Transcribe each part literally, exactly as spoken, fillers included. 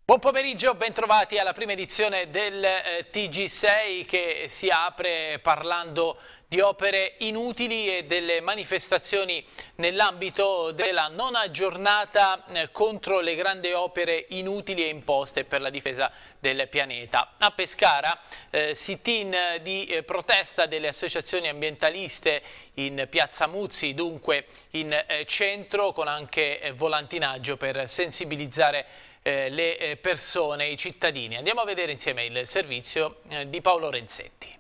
Buon pomeriggio, bentrovati alla prima edizione del eh, T G sei che si apre parlando di opere inutili e delle manifestazioni nell'ambito della nona giornata eh, contro le grandi opere inutili e imposte per la difesa del pianeta. A Pescara eh, sit-in di eh, protesta delle associazioni ambientaliste in Piazza Muzzi, dunque in eh, centro, con anche eh, volantinaggio per sensibilizzare Eh, le eh, persone, i cittadini. Andiamo a vedere insieme il servizio eh, di Paolo Renzetti.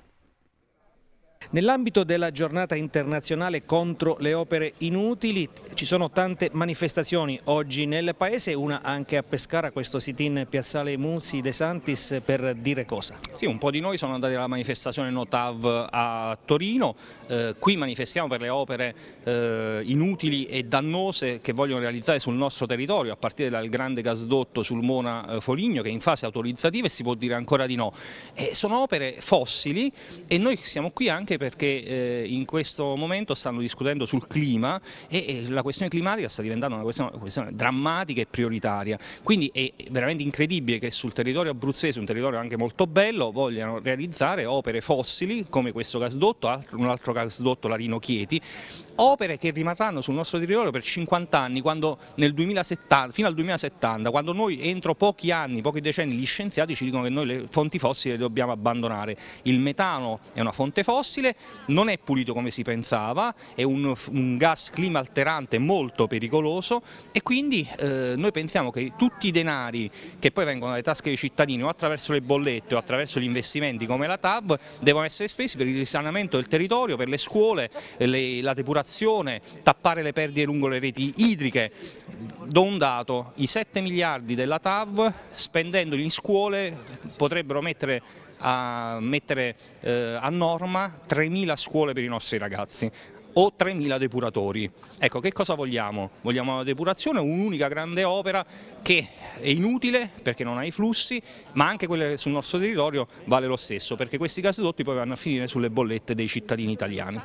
Nell'ambito della giornata internazionale contro le opere inutili ci sono tante manifestazioni oggi nel paese, una anche a Pescara, questo sit-in Piazzale Muzzi De Santis, per dire cosa? Sì, un po' di noi sono andati alla manifestazione Notav a Torino, eh, qui manifestiamo per le opere eh, inutili e dannose che vogliono realizzare sul nostro territorio, a partire dal grande gasdotto sul Mona Foligno che è in fase autorizzativa e si può dire ancora di no. Eh, sono opere fossili e noi siamo qui anche perché eh, in questo momento stanno discutendo sul clima e, e la questione climatica sta diventando una questione, una questione drammatica e prioritaria, quindi è veramente incredibile che sul territorio abruzzese, un territorio anche molto bello, vogliano realizzare opere fossili come questo gasdotto, un altro gasdotto Larino Chieti, opere che rimarranno sul nostro territorio per cinquanta anni, quando nel duemilasettanta, fino al duemilasettanta, quando noi entro pochi anni, pochi decenni, gli scienziati ci dicono che noi le fonti fossili le dobbiamo abbandonare. Il metano è una fonte fossile, non è pulito come si pensava, è un, un gas clima alterante molto pericoloso e quindi eh, noi pensiamo che tutti i denari che poi vengono dalle tasche dei cittadini o attraverso le bollette o attraverso gli investimenti come la T A V devono essere spesi per il risanamento del territorio, per le scuole, le, la depurazione, tappare le perdite lungo le reti idriche. Do un dato: i sette miliardi della T A V spendendoli in scuole potrebbero mettere a mettere eh, a norma tremila scuole per i nostri ragazzi o tremila depuratori. Ecco, che cosa vogliamo? Vogliamo una depurazione, un'unica grande opera che è inutile perché non ha i flussi, ma anche quelle sul nostro territorio vale lo stesso, perché questi gasdotti poi vanno a finire sulle bollette dei cittadini italiani.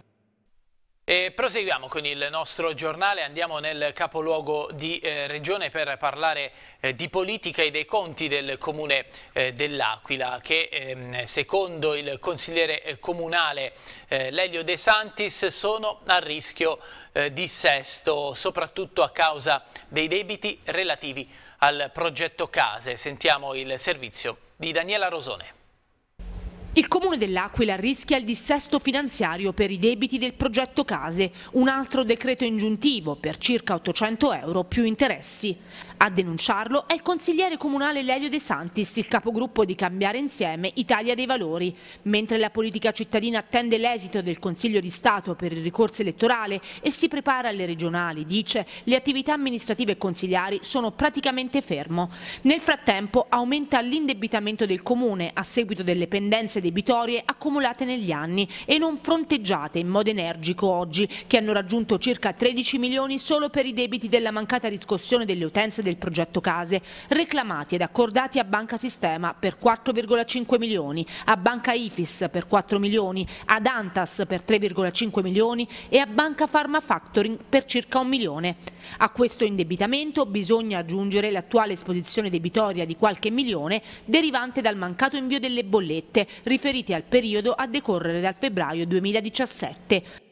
E proseguiamo con il nostro giornale, andiamo nel capoluogo di eh, regione per parlare eh, di politica e dei conti del comune eh, dell'Aquila che ehm, secondo il consigliere comunale eh, Lelio De Santis sono a rischio eh, dissesto, soprattutto a causa dei debiti relativi al progetto Case. Sentiamo il servizio di Daniela Rosone. Il Comune dell'Aquila rischia il dissesto finanziario per i debiti del progetto Case, un altro decreto ingiuntivo per circa ottocento euro più interessi. A denunciarlo è il consigliere comunale Lelio De Santis, il capogruppo di Cambiare Insieme Italia dei Valori. Mentre la politica cittadina attende l'esito del Consiglio di Stato per il ricorso elettorale e si prepara alle regionali, dice, le attività amministrative e consigliari sono praticamente fermo. Nel frattempo aumenta l'indebitamento del Comune a seguito delle pendenze debitorie accumulate negli anni e non fronteggiate in modo energico oggi, che hanno raggiunto circa tredici milioni solo per i debiti della mancata riscossione delle utenze del progetto Case, reclamati ed accordati a Banca Sistema per quattro virgola cinque milioni, a Banca Ifis per quattro milioni, ad Antas per tre virgola cinque milioni e a Banca Pharma Factoring per circa un milione. A questo indebitamento bisogna aggiungere l'attuale esposizione debitoria di qualche milione derivante dal mancato invio delle bollette riferiti al periodo a decorrere dal febbraio duemiladiciassette.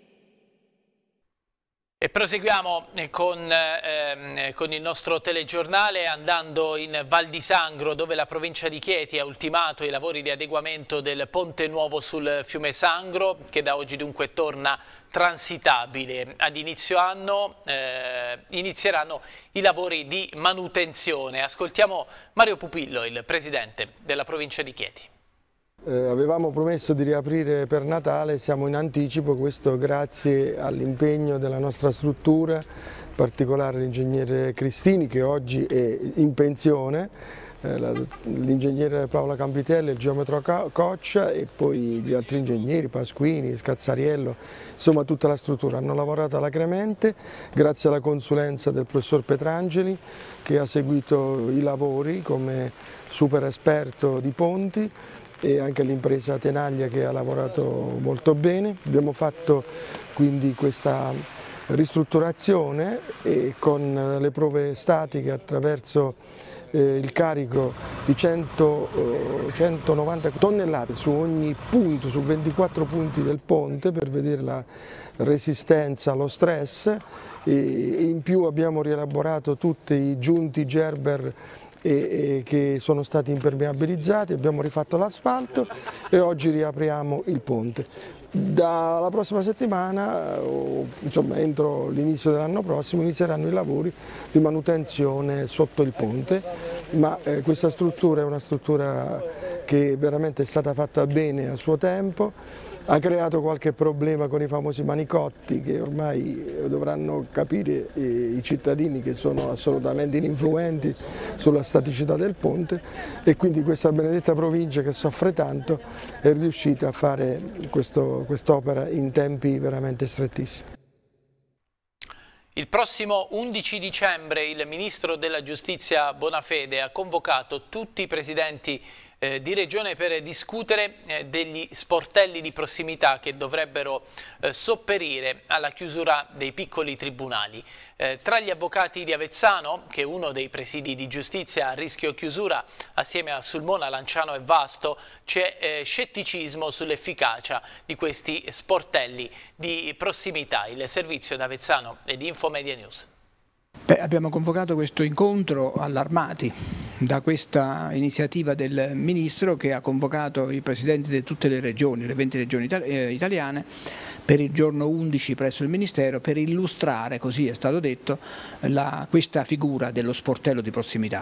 E proseguiamo con, ehm, con il nostro telegiornale andando in Val di Sangro, dove la provincia di Chieti ha ultimato i lavori di adeguamento del ponte nuovo sul fiume Sangro, che da oggi dunque torna transitabile. Ad inizio anno eh, inizieranno i lavori di manutenzione. Ascoltiamo Mario Pupillo, il presidente della provincia di Chieti. Eh, avevamo promesso di riaprire per Natale, siamo in anticipo, questo grazie all'impegno della nostra struttura, in particolare l'ingegnere Cristini che oggi è in pensione, eh, l'ingegnere Paola Campitelli, il geometro Coccia e poi gli altri ingegneri, Pasquini, Scazzariello, insomma tutta la struttura. Hanno lavorato alacremente grazie alla consulenza del professor Petrangeli che ha seguito i lavori come super esperto di ponti, e anche l'impresa Tenaglia che ha lavorato molto bene. Abbiamo fatto quindi questa ristrutturazione e con le prove statiche attraverso eh, il carico di cento, eh, centonovanta tonnellate su ogni punto, su ventiquattro punti del ponte per vedere la resistenza allo stress, e in più abbiamo rielaborato tutti i giunti Gerber e, e che sono stati impermeabilizzati, abbiamo rifatto l'asfalto e oggi riapriamo il ponte. Dalla prossima settimana, o, insomma entro l'inizio dell'anno prossimo, inizieranno i lavori di manutenzione sotto il ponte, ma eh, questa struttura è una struttura che veramente è stata fatta bene a suo tempo. Ha creato qualche problema con i famosi manicotti che ormai dovranno capire eh, i cittadini che sono assolutamente ininfluenti sulla staticità del ponte, e quindi questa benedetta provincia che soffre tanto è riuscita a fare questo, quest'opera in tempi veramente strettissimi. Il prossimo undici dicembre il Ministro della Giustizia Bonafede ha convocato tutti i presidenti Eh, di Regione per discutere eh, degli sportelli di prossimità che dovrebbero eh, sopperire alla chiusura dei piccoli tribunali. Eh, tra gli avvocati di Avezzano, che è uno dei presidi di giustizia a rischio chiusura assieme a Sulmona, Lanciano e Vasto, c'è eh, scetticismo sull'efficacia di questi sportelli di prossimità. Il servizio d'Avezzano e di Infomedia News. Beh, abbiamo convocato questo incontro allarmati da questa iniziativa del Ministro, che ha convocato i presidenti di tutte le regioni, le venti regioni italiane, per il giorno undici presso il Ministero, per illustrare, così è stato detto, la, questa figura dello sportello di prossimità.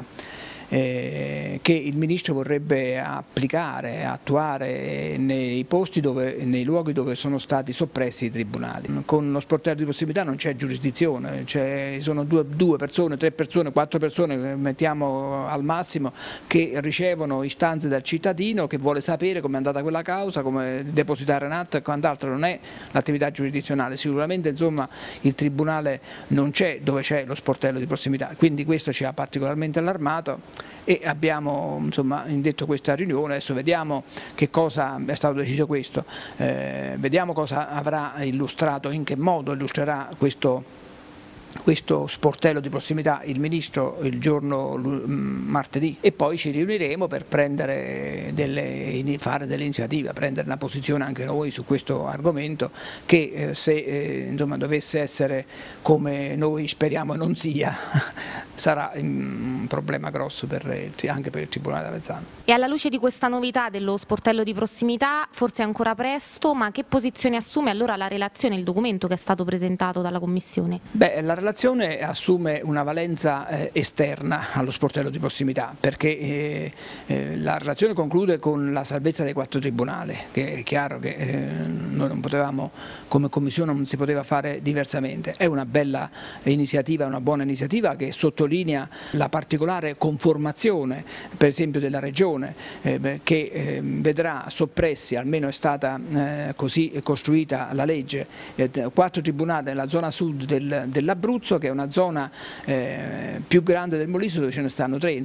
Eh, che il Ministro vorrebbe applicare, attuare nei posti dove, nei luoghi dove sono stati soppressi i tribunali. Con lo sportello di prossimità non c'è giurisdizione, ci sono due, due persone, tre persone, quattro persone, mettiamo al massimo, che ricevono istanze dal cittadino che vuole sapere come è andata quella causa, come depositare un atto e quant'altro. Non è l'attività giurisdizionale, sicuramente insomma il tribunale non c'è dove c'è lo sportello di prossimità, quindi questo ci ha particolarmente allarmato. E abbiamo insomma indetto questa riunione. Adesso vediamo che cosa è stato deciso questo, eh, vediamo cosa avrà illustrato, in che modo illustrerà questo questo sportello di prossimità il Ministro il giorno martedì, e poi ci riuniremo per prendere delle, fare delle iniziative, prendere una posizione anche noi su questo argomento che eh, se eh, insomma, dovesse essere come noi speriamo non sia, sarà un problema grosso per, anche per il Tribunale d'Avezzano. E alla luce di questa novità dello sportello di prossimità, forse è ancora presto, ma che posizione assume allora la relazione, il documento che è stato presentato dalla Commissione? Beh, la La relazione assume una valenza eh, esterna allo sportello di prossimità, perché eh, eh, la relazione conclude con la salvezza dei quattro tribunali, che è chiaro che eh, noi non potevamo, come Commissione non si poteva fare diversamente. È una bella iniziativa, una buona iniziativa che sottolinea la particolare conformazione, per esempio della Regione, eh, che eh, vedrà soppressi, almeno è stata eh, così costruita la legge, eh, quattro tribunali nella zona sud del, dell'Abruzzo, che è una zona eh, più grande del Molise, dove ce ne stanno tre.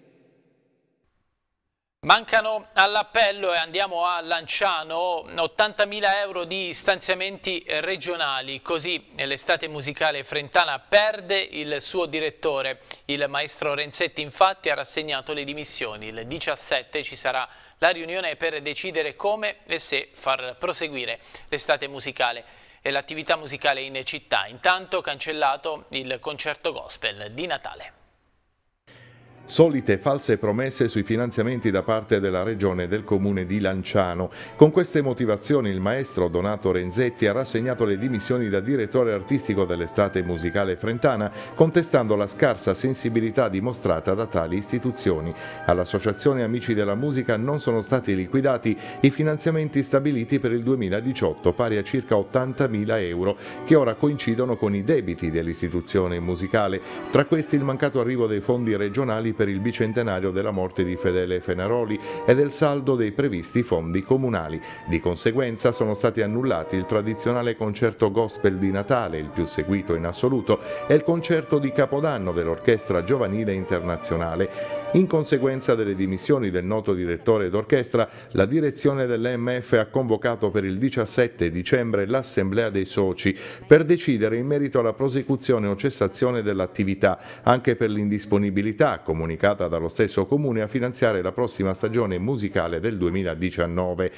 Mancano all'appello, e andiamo a Lanciano, ottantamila euro di stanziamenti regionali, così l'estate musicale frentana perde il suo direttore. Il maestro Renzetti infatti ha rassegnato le dimissioni. Il diciassette ci sarà la riunione per decidere come e se far proseguire l'estate musicale e l'attività musicale in città. Intanto cancellato il concerto gospel di Natale. Solite false promesse sui finanziamenti da parte della Regione e del Comune di Lanciano. Con queste motivazioni il maestro Donato Renzetti ha rassegnato le dimissioni da direttore artistico dell'estate musicale frentana, contestando la scarsa sensibilità dimostrata da tali istituzioni. All'Associazione Amici della Musica non sono stati liquidati i finanziamenti stabiliti per il duemiladiciotto, pari a circa ottantamila euro, che ora coincidono con i debiti dell'istituzione musicale. Tra questi il mancato arrivo dei fondi regionali per il bicentenario della morte di Fedele Fenaroli e del saldo dei previsti fondi comunali. Di conseguenza sono stati annullati il tradizionale concerto gospel di Natale, il più seguito in assoluto, e il concerto di Capodanno dell'Orchestra Giovanile Internazionale. In conseguenza delle dimissioni del noto direttore d'orchestra, la direzione dell'E M F ha convocato per il diciassette dicembre l'Assemblea dei Soci per decidere in merito alla prosecuzione o cessazione dell'attività, anche per l'indisponibilità comunicata dallo stesso Comune a finanziare la prossima stagione musicale del duemiladiciannove.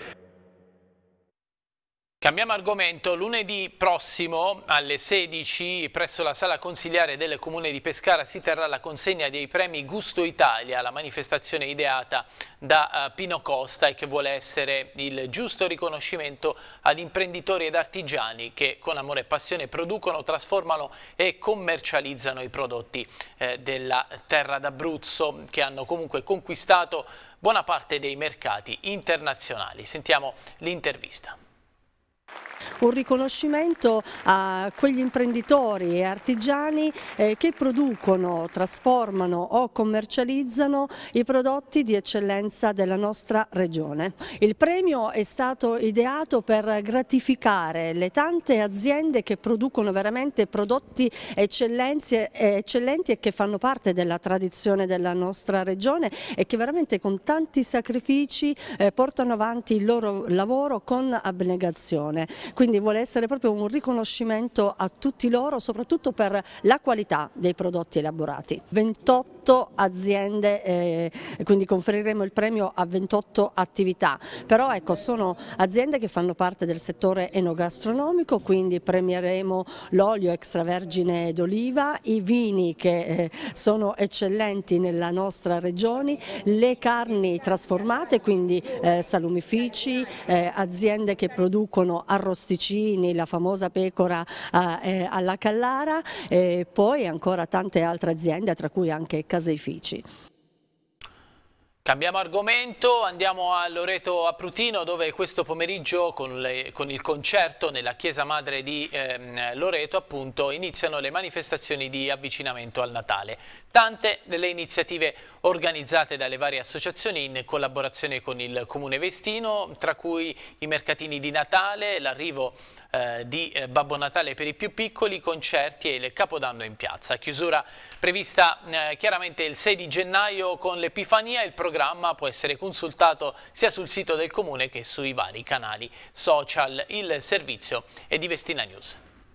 Cambiamo argomento. Lunedì prossimo alle sedici presso la sala consiliare del Comune di Pescara si terrà la consegna dei premi Gusto Italia, la manifestazione ideata da Pino Costa e che vuole essere il giusto riconoscimento ad imprenditori ed artigiani che con amore e passione producono, trasformano e commercializzano i prodotti eh, della terra d'Abruzzo, che hanno comunque conquistato buona parte dei mercati internazionali. Sentiamo l'intervista. Un riconoscimento a quegli imprenditori e artigiani eh, che producono, trasformano o commercializzano i prodotti di eccellenza della nostra regione. Il premio è stato ideato per gratificare le tante aziende che producono veramente prodotti eccellenti e che fanno parte della tradizione della nostra regione e che veramente con tanti sacrifici eh, portano avanti il loro lavoro con abnegazione. Quindi vuole essere proprio un riconoscimento a tutti loro, soprattutto per la qualità dei prodotti elaborati. ventotto aziende, eh, quindi conferiremo il premio a ventotto attività, però ecco, sono aziende che fanno parte del settore enogastronomico, quindi premieremo l'olio extravergine d'oliva, i vini che eh, sono eccellenti nella nostra regione, le carni trasformate, quindi eh, salumifici, eh, aziende che producono arrosticini, la famosa pecora eh, alla Callara, e poi ancora tante altre aziende, tra cui anche caseifici. Cambiamo argomento, andiamo a Loreto Aprutino, dove questo pomeriggio con, le, con il concerto nella chiesa madre di eh, Loreto appunto iniziano le manifestazioni di avvicinamento al Natale. Tante delle iniziative organizzate dalle varie associazioni in collaborazione con il Comune Vestino, tra cui i mercatini di Natale, l'arrivo eh, di eh, Babbo Natale per i più piccoli, concerti e il Capodanno in piazza. Chiusura prevista eh, chiaramente il sei di gennaio con l'Epifania. Il programma può essere consultato sia sul sito del Comune che sui vari canali social. Il servizio è di Vestina News.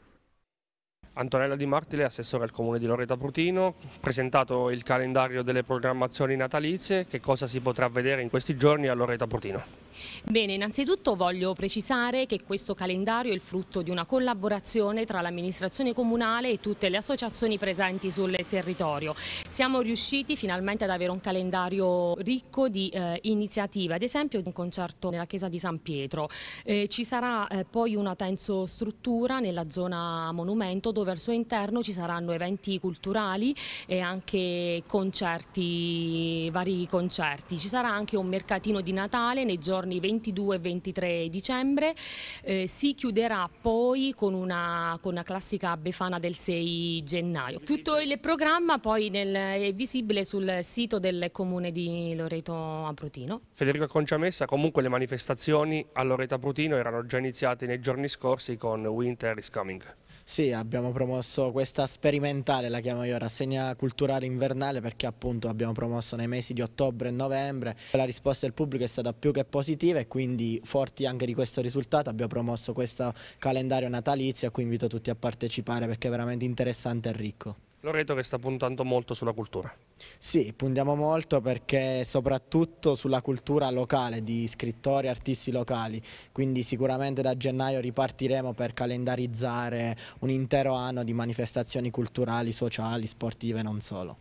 Antonella Di Martile, assessore al Comune di Loreto Aprutino, presentato il calendario delle programmazioni natalizie, che cosa si potrà vedere in questi giorni a Loreto Aprutino? Bene, innanzitutto voglio precisare che questo calendario è il frutto di una collaborazione tra l'amministrazione comunale e tutte le associazioni presenti sul territorio. Siamo riusciti finalmente ad avere un calendario ricco di eh, iniziative, ad esempio un concerto nella chiesa di San Pietro. Eh, ci sarà eh, poi una tensostruttura nella zona monumento, dove al suo interno ci saranno eventi culturali e anche concerti, vari concerti. Ci sarà anche un mercatino di Natale nei giorni ventidue e ventitré dicembre, eh, si chiuderà poi con una, con una classica Befana del sei gennaio. Tutto il programma poi nel, è visibile sul sito del Comune di Loreto Aprutino. Federico Conciamessa, comunque le manifestazioni a Loreto Aprutino erano già iniziate nei giorni scorsi con Winter is Coming. Sì, abbiamo promosso questa sperimentale, la chiamo io, rassegna culturale invernale, perché appunto abbiamo promosso nei mesi di ottobre e novembre. La risposta del pubblico è stata più che positiva e quindi, forti anche di questo risultato, abbiamo promosso questo calendario natalizio a cui invito tutti a partecipare perché è veramente interessante e ricco. Loreto che sta puntando molto sulla cultura. Sì, puntiamo molto perché soprattutto sulla cultura locale di scrittori e artisti locali, quindi sicuramente da gennaio ripartiremo per calendarizzare un intero anno di manifestazioni culturali, sociali, sportive e non solo.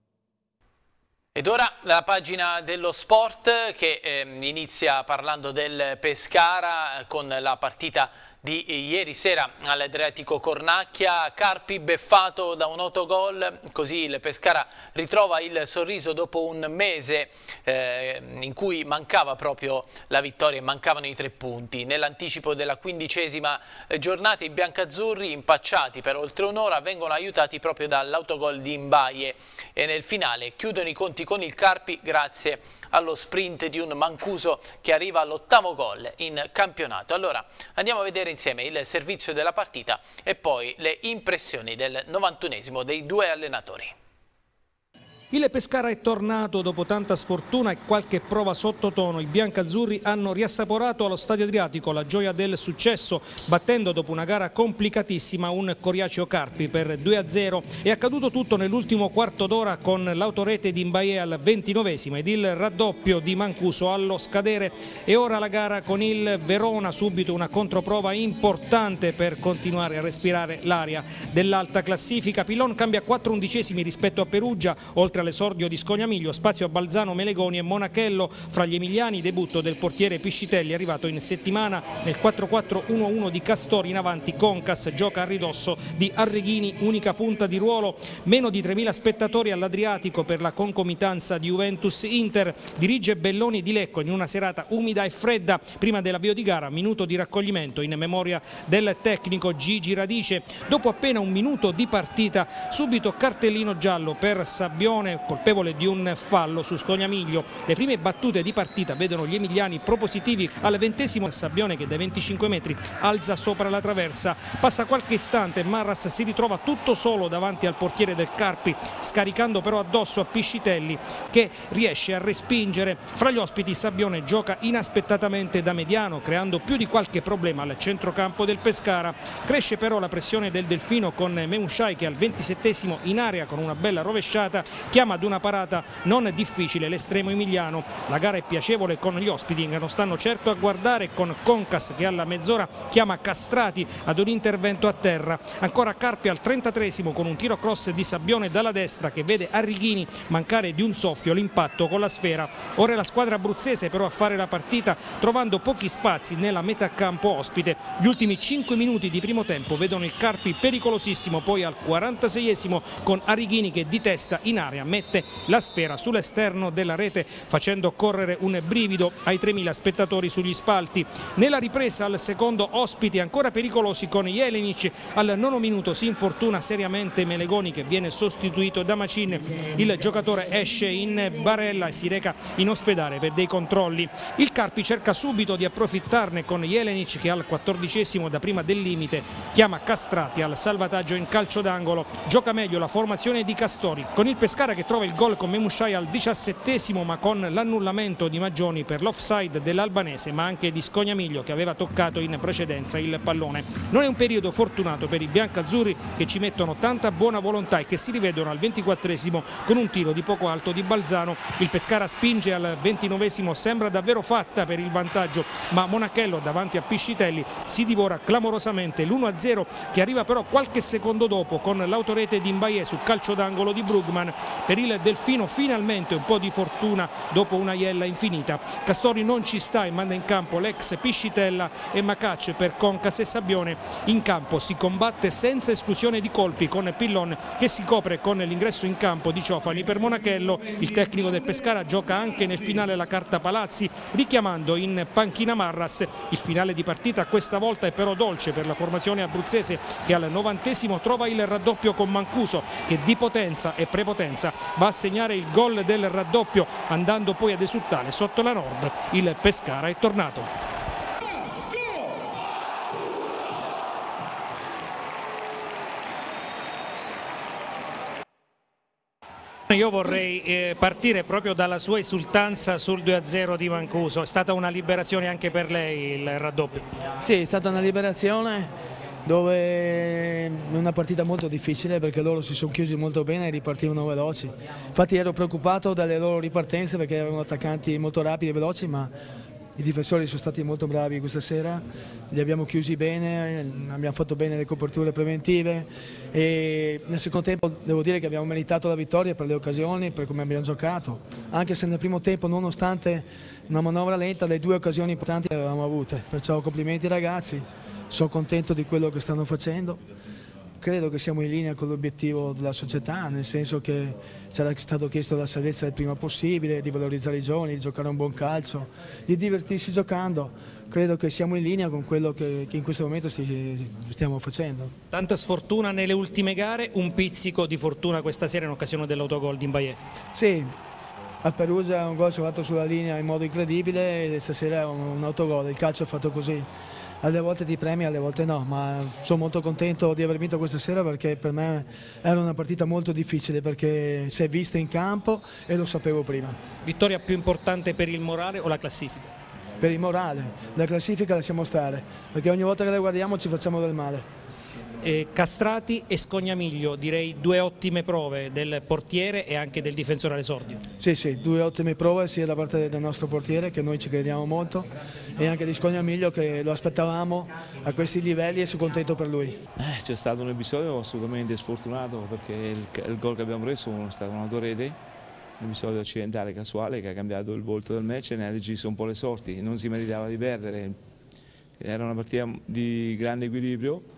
Ed ora la pagina dello sport che eh, inizia parlando del Pescara con la partita di ieri sera all'Adriatico Cornacchia. Carpi beffato da un autogol, così il Pescara ritrova il sorriso dopo un mese eh, in cui mancava proprio la vittoria e mancavano i tre punti. Nell'anticipo della quindicesima giornata i biancazzurri, impacciati per oltre un'ora, vengono aiutati proprio dall'autogol di Mbaye e nel finale chiudono i conti con il Carpi grazie allo sprint di un Mancuso che arriva all'ottavo gol in campionato. Allora andiamo a vedere insieme il servizio della partita e poi le impressioni del novantunesimo dei due allenatori. Il Pescara è tornato dopo tanta sfortuna e qualche prova sottotono. I biancazzurri hanno riassaporato allo Stadio Adriatico la gioia del successo, battendo dopo una gara complicatissima un Coriaceo Carpi per due a zero. È accaduto tutto nell'ultimo quarto d'ora con l'autorete di Mbaye al ventinovesimo ed il raddoppio di Mancuso allo scadere. E ora la gara con il Verona, subito una controprova importante per continuare a respirare l'aria dell'alta classifica. Pilon cambia quattro undicesimi rispetto a Perugia, oltre all'esordio di Scognamiglio, spazio a Balzano, Melegoni e Monachello. Fra gli emiliani debutto del portiere Piscitelli, arrivato in settimana nel quattro quattro uno uno di Castori. In avanti Concas gioca a ridosso di Arrighini, unica punta di ruolo. Meno di tremila spettatori all'Adriatico per la concomitanza di Juventus-Inter. Dirige Belloni di Lecco in una serata umida e fredda. Prima dell'avvio di gara, minuto di raccoglimento in memoria del tecnico Gigi Radice. Dopo appena un minuto di partita, subito cartellino giallo per Sabbione, colpevole di un fallo su Scognamiglio. Le prime battute di partita vedono gli emiliani propositivi. Al ventesimo Sabbione che dai venticinque metri alza sopra la traversa. Passa qualche istante, Marras si ritrova tutto solo davanti al portiere del Carpi, scaricando però addosso a Piscitelli che riesce a respingere. Fra gli ospiti Sabbione gioca inaspettatamente da mediano, creando più di qualche problema al centrocampo del Pescara. Cresce però la pressione del Delfino con Memushai che al ventisettesimo in area con una bella rovesciata chiama ad una parata non difficile l'estremo emiliano. La gara è piacevole con gli ospiti che non stanno certo a guardare, con Concas che alla mezz'ora chiama Castrati ad un intervento a terra. Ancora Carpi al trentatreesimo con un tiro cross di Sabbione dalla destra che vede Arrighini mancare di un soffio l'impatto con la sfera. Ora è la squadra abruzzese però a fare la partita, trovando pochi spazi nella metà campo ospite. Gli ultimi cinque minuti di primo tempo vedono il Carpi pericolosissimo, poi al quarantaseiesimo con Arrighini che di testa in area mette la sfera sull'esterno della rete, facendo correre un brivido ai tremila spettatori sugli spalti. Nella ripresa al secondo ospiti ancora pericolosi con Jelenic. Al nono minuto si infortuna seriamente Melegoni che viene sostituito da Macin. Il giocatore esce in barella e si reca in ospedale per dei controlli. Il Carpi cerca subito di approfittarne con Jelenic che al quattordicesimo da prima del limite chiama Castrati al salvataggio in calcio d'angolo. Gioca meglio la formazione di Castori, con il Pescara che trova il gol con Memushai al diciassettesimo ma con l'annullamento di Maggioni per l'offside dell'albanese, ma anche di Scognamiglio che aveva toccato in precedenza il pallone. Non è un periodo fortunato per i biancazzurri che ci mettono tanta buona volontà e che si rivedono al ventiquattresimo con un tiro di poco alto di Balzano. Il Pescara spinge al ventinovesimo, sembra davvero fatta per il vantaggio, ma Monachello davanti a Piscitelli si divora clamorosamente l'uno a zero che arriva però qualche secondo dopo con l'autorete di Mbaye su calcio d'angolo di Brugman. Per il Delfino finalmente un po' di fortuna dopo una iella infinita. Castori non ci sta e manda in campo l'ex Piscitella e Macacce per Concas e Sabbione. In campo si combatte senza esclusione di colpi con Pillon che si copre con l'ingresso in campo di Ciofani per Monachello. Il tecnico del Pescara gioca anche nel finale la carta Palazzi, richiamando in panchina Marras. Il finale di partita questa volta è però dolce per la formazione abruzzese che al novantesimo trova il raddoppio con Mancuso che di potenza e prepotenza va a segnare il gol del raddoppio, andando poi ad esultare sotto la Nord. Il Pescara è tornato. Io vorrei eh, partire proprio dalla sua esultanza sul due a zero di Mancuso. È stata una liberazione anche per lei il raddoppio? Sì, è stata una liberazione dove è una partita molto difficile perché loro si sono chiusi molto bene e ripartivano veloci. Infatti ero preoccupato dalle loro ripartenze perché erano attaccanti molto rapidi e veloci, ma i difensori sono stati molto bravi questa sera, li abbiamo chiusi bene, abbiamo fatto bene le coperture preventive e nel secondo tempo devo dire che abbiamo meritato la vittoria per le occasioni, per come abbiamo giocato, anche se nel primo tempo nonostante una manovra lenta le due occasioni importanti le avevamo avute, perciò complimenti ragazzi. sono contento di quello che stanno facendo. Credo che siamo in linea con l'obiettivo della società, nel senso che ci è stato chiesto la salvezza il prima possibile, di valorizzare i giovani, di giocare un buon calcio, di divertirsi giocando. Credo che siamo in linea con quello che, che in questo momento stiamo facendo. Tanta sfortuna nelle ultime gare, un pizzico di fortuna questa sera in occasione dell'autogol di Mbaye. Sì, a Perugia un gol si è fatto sulla linea in modo incredibile e stasera è un, un autogol, il calcio è fatto così. Alle volte ti premi, alle volte no, ma sono molto contento di aver vinto questa sera perché per me era una partita molto difficile perché si è vista in campo e lo sapevo prima. Vittoria più importante per il morale o la classifica? Per il morale, la classifica lasciamo stare, perché ogni volta che la guardiamo ci facciamo del male. Eh, Castrati e Scognamiglio, direi due ottime prove del portiere e anche del difensore all'esordio. Sì, sì, due ottime prove sia da parte del nostro portiere, che noi ci crediamo molto, e anche di Scognamiglio, che lo aspettavamo a questi livelli e sono contento per lui. Eh, c'è stato un episodio assolutamente sfortunato perché il, il gol che abbiamo preso è stato un'autorete, un episodio accidentale casuale che ha cambiato il volto del match e ne ha deciso un po' le sorti. Non si meritava di perdere, era una partita di grande equilibrio.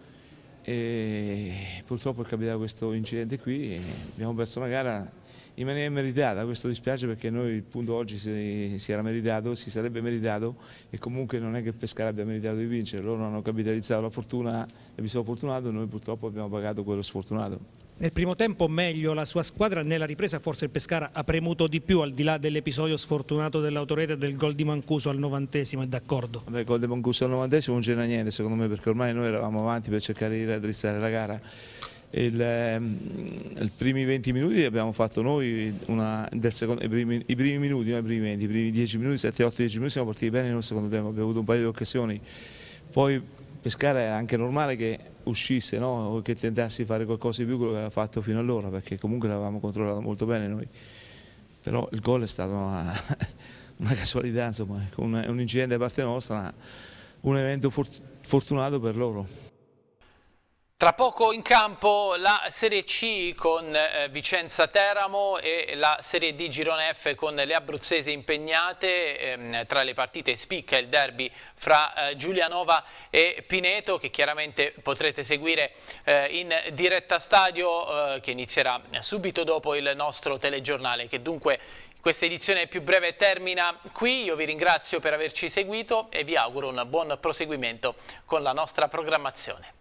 E purtroppo è capitato questo incidente qui e abbiamo perso una gara in maniera meritata. Questo dispiace perché noi il punto oggi si, si era meritato, si sarebbe meritato e comunque non è che il Pescara abbia meritato di vincere, loro hanno capitalizzato la fortuna, l'episodio fortunato e noi purtroppo abbiamo pagato quello sfortunato. Nel primo tempo meglio la sua squadra, nella ripresa forse il Pescara ha premuto di più al di là dell'episodio sfortunato dell'autorete e del gol di Mancuso al novantesimo, è d'accordo? Il gol di Mancuso al novantesimo non c'era niente secondo me perché ormai noi eravamo avanti per cercare di raddrizzare la gara. Il, ehm, I primi venti minuti abbiamo fatto noi, una, del secondo, i, primi, i primi minuti, non i primi venti, i primi dieci minuti, sette otto dieci minuti siamo partiti bene nel secondo tempo, abbiamo avuto un paio di occasioni. Poi Pescara è anche normale che uscisse, no? O che tentassi di fare qualcosa di più quello che aveva fatto fino allora, perché comunque l'avevamo controllato molto bene noi. Però il gol è stato una, una casualità, insomma, un, un incidente da parte nostra, un evento fortunato per loro. Tra poco in campo la Serie C con eh, Vicenza Teramo e la Serie D Girone F con le abruzzesi impegnate. Ehm, tra le partite spicca il derby fra eh, Giulianova e Pineto, che chiaramente potrete seguire eh, in diretta stadio, eh, che inizierà subito dopo il nostro telegiornale, che dunque questa edizione più breve termina qui. Io vi ringrazio per averci seguito e vi auguro un buon proseguimento con la nostra programmazione.